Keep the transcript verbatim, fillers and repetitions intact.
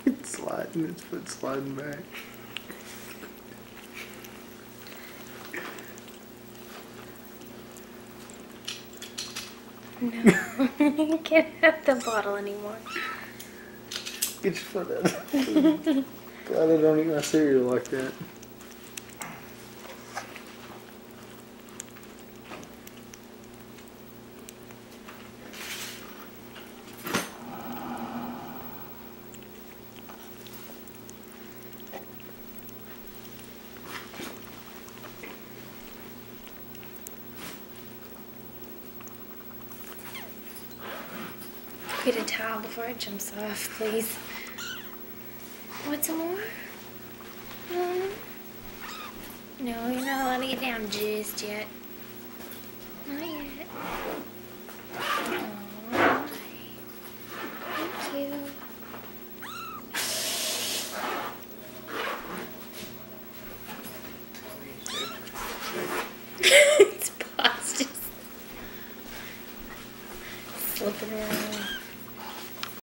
It's sliding, its foot sliding back. No, you can't have the bottle anymore. Get your foot out. Glad I don't eat my cereal like that. Get a towel before it jumps off, please. Want some more? No, no, you're not allowed to get down just yet. Not yet. Aww. Thank you. It's paused, just slipping around.